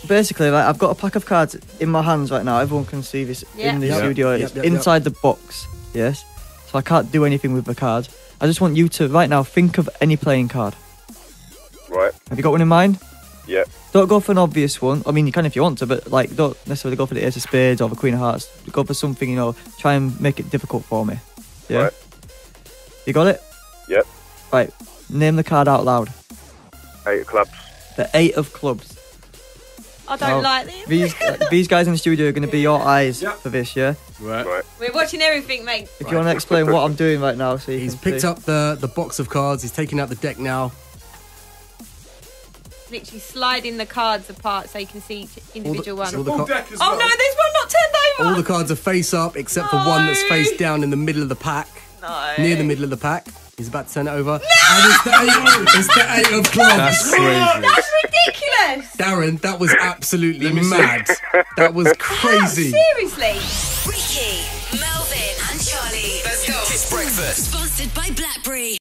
basically, like, I've got a pack of cards in my hands right now. Everyone can see this in the studio. It's inside the box, yes? So I can't do anything with the cards. I just want you to, right now, think of any playing card. Right. Have you got one in mind? Yeah. Don't go for an obvious one. I mean, you can if you want to, but, like, don't necessarily go for the Ace of Spades or the Queen of Hearts. Go for something, you know, try and make it difficult for me. Yeah? Right. You got it? Yep. Right. Name the card out loud. 8 of clubs. The 8 of clubs. I don't like this. These guys in the studio are going to be your eyes for this, yeah? Right. We're watching everything, mate. If you want to explain what I'm doing right now, so He's picked up the box of cards. He's taking out the deck now. Literally sliding the cards apart so you can see each individual one. all the Oh no, there's one not turned over. All the cards are face up except for one that's face down in the middle of the pack. No. Near the middle of the pack. He's about to turn it over. No! And it's the 8 of clubs. That's crazy. That's ridiculous. Darren, that was absolutely mad. That was crazy. Seriously. Ricky, Melvin, and Charlie. Let's go. Kiss Breakfast. Sponsored by Blackberry.